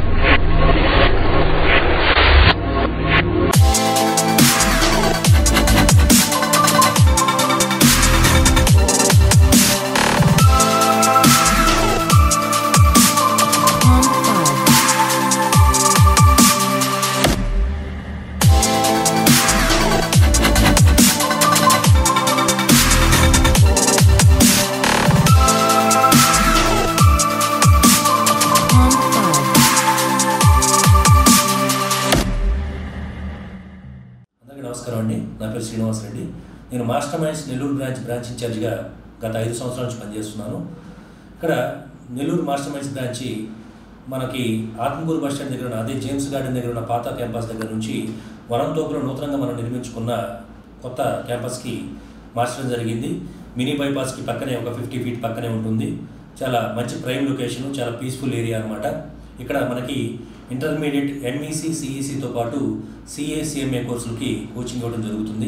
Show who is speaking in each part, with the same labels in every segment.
Speaker 1: నమస్కారం అండి. నా పేరు శ్రీనివాస్ రెడ్డి. నేను మాస్టర్ మైండ్స్ నెల్లూరు బ్రాంచ్ ఇన్ఛార్జిగా గత 5 సంవత్సరాల నుంచి పనిచేస్తున్నాను. ఇక్కడ నెల్లూరు మాస్టర్ మైండ్స్ బ్రాంచి మనకి ఆత్మకూరు బస్ స్టాండ్ దగ్గర ఉన్న అదే జేమ్స్ గార్డెన్ దగ్గర ఉన్న పాత క్యాంపస్ దగ్గర నుంచి వనంతోపులో నూతనంగా మనం నిర్మించుకున్న కొత్త క్యాంపస్కి మార్చడం జరిగింది. మినీ బైపాస్కి పక్కనే ఒక 50 ఫీట్ పక్కనే ఉంటుంది. చాలా మంచి ప్రైమ్ లొకేషను, చాలా పీస్ఫుల్ ఏరియా అనమాట. ఇక్కడ మనకి ఇంటర్మీడియట్ ఎంఈసీ సిఈసితో పాటు సిఏసిఎంఏ కోర్సులకి కోచింగ్ ఇవ్వడం జరుగుతుంది.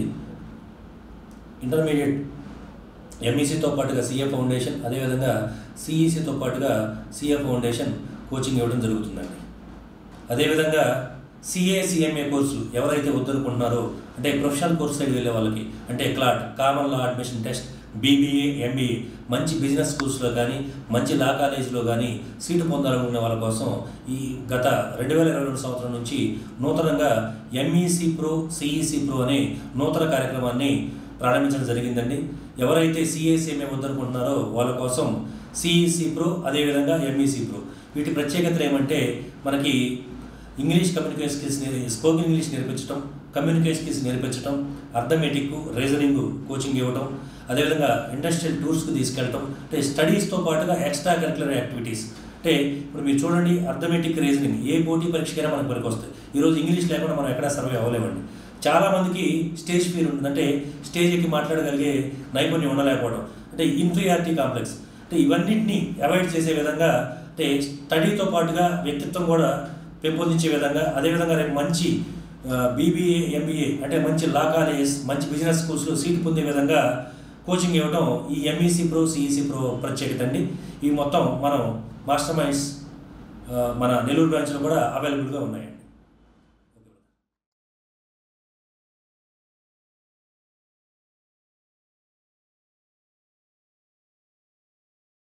Speaker 1: ఇంటర్మీడియట్ ఎంఈసీతో పాటుగా సిఏ ఫౌండేషన్, అదేవిధంగా సిఈసితో పాటుగా సిఏ ఫౌండేషన్ కోచింగ్ ఇవ్వడం జరుగుతుందండి. అదేవిధంగా సిఏసిఎంఏ కోర్సు ఎవరైతే వద్దనుకుంటున్నారో, అంటే ప్రొఫెషనల్ కోర్స్ సైడ్ వెళ్ళే వాళ్ళకి, అంటే CLAT, common law admission test, BBA, MBA, మంచి బిజినెస్ స్కూల్స్లో కానీ మంచి లా కాలేజీలో కానీ సీటు పొందాలనుకునే వాళ్ళ కోసం ఈ గత 2022 సంవత్సరం నుంచి నూతనంగా ఎంఈసీ ప్రో, సిఈసి ప్రో అనే నూతన కార్యక్రమాన్ని ప్రారంభించడం జరిగిందండి. ఎవరైతే సిఏసిఎంఏ వద్దనుకుంటున్నారో వాళ్ళ కోసం సిఈసి ప్రో, అదేవిధంగా ఎంఈసీ ప్రో. వీటి ప్రత్యేకతలు ఏమంటే మనకి English communication skills, spoken English నేర్పించడం, కమ్యూనికేషన్ స్కిల్స్ నేర్పించడం, అర్థమెటిక్, రీజనింగ్ కోచింగ్ ఇవ్వడం, అదేవిధంగా ఇండస్ట్రియల్ టూర్స్కి తీసుకెళ్ళటం, అంటే స్టడీస్తో పాటుగా ఎక్స్ట్రా కరిక్యులర్ యాక్టివిటీస్. అంటే ఇప్పుడు మీరు చూడండి, అర్థమెటిక్, రీజనింగ్ ఏ పోటీ పరీక్షకైనా మనకు పనికి వస్తాయి. ఈరోజు ఇంగ్లీష్ లేకుండా మనం ఎక్కడా సర్వే అవ్వలేమండి. చాలామందికి స్టేజ్ ఫియర్ ఉంటుంది, అంటే స్టేజ్ ఎక్కి మాట్లాడగలిగే నైపుణ్యం ఉండలేకపోవడం, అంటే ఇన్ఫీరియారిటీ కాంప్లెక్స్. అంటే ఇవన్నింటినీ అవాయిడ్ చేసే విధంగా, అంటే స్టడీతో పాటుగా వ్యక్తిత్వం కూడా పెంపొందించే విధంగా, అదేవిధంగా రేపు మంచి బీబీఏ, ఎంబీఏ, అంటే మంచి లా కాలేజెస్, మంచి బిజినెస్ స్కూల్స్లో సీటు పొందే విధంగా కోచింగ్ ఇవ్వడం ఈ ఎంఈసీ ప్రో, సిఈసి ప్రో ప్రత్యేకత అండి. ఈ మొత్తం మనం మాస్టర్ మైండ్స్ మన నెల్లూరు బ్రాంచ్లో కూడా అవైలబుల్గా ఉన్నాయండి.